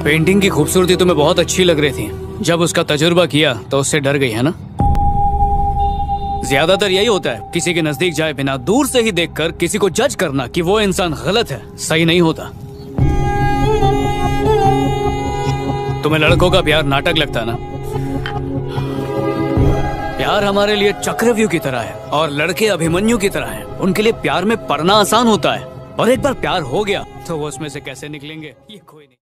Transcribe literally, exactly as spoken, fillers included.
Painting की खूबसूरती तुम्हें बहुत अच्छी लग रही थी, जब उसका तजुर्बा किया तो उससे डर गई है ना? ज्यादातर यही होता है, किसी के नजदीक जाए बिना दूर से ही देखकर किसी को जज करना कि वो इंसान गलत है, सही नहीं होता। तुम्हें लड़कों का प्यार नाटक लगता है ना? प्यार हमारे लिए चक्रव्यूह की तरह है और लड़के अभिमन्यु की तरह हैं। उनके लिए प्यार में पड़ना आसान होता है और एक बार प्यार हो गया तो वो उसमें से कैसे निकलेंगे ये कोई नहीं।